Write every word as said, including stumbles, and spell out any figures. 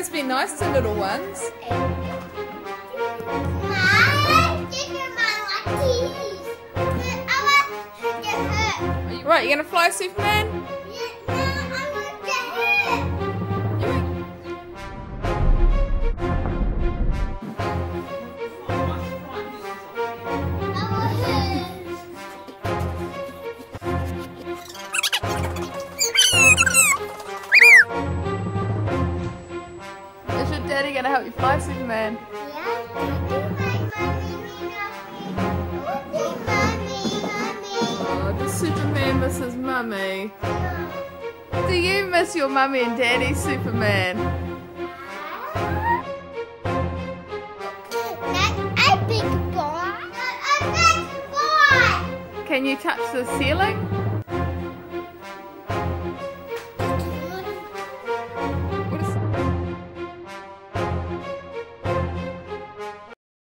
must be nice to little ones. Right, you're gonna fly, Superman? Yeah, no, I want to get hurt. Is your daddy gonna help you fly, Superman? Oh, does Superman miss his mummy? Do you miss your mummy and daddy, Superman? That's a big boy. A big boy. Can you touch the ceiling?